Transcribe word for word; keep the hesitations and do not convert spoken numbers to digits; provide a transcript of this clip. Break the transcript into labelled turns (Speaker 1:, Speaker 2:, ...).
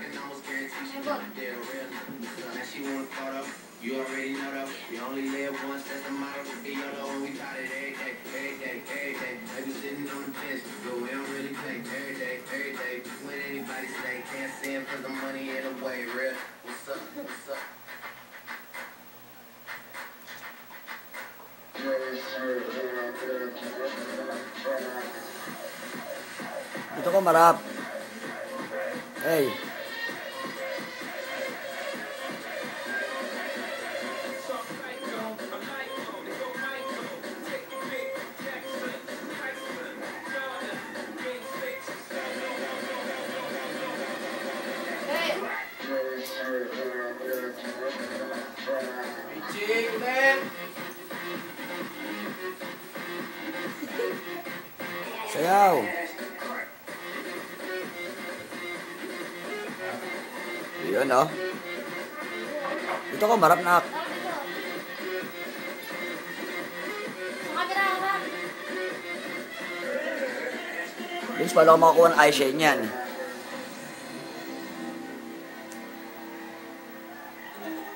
Speaker 1: You already know though, you only live once, that's the motto for D O though, and we taught it every day, every day, every day. They be sitting on the bench, but we don't really play every day, every day. When anybody say can't stand for the money in a way, real. What's up, what's up?
Speaker 2: Dito ko marap. Hey. Sayaw. Yun oh. Dito ko marap na. Bilis pala ako makakuha ng eyeshade niyan.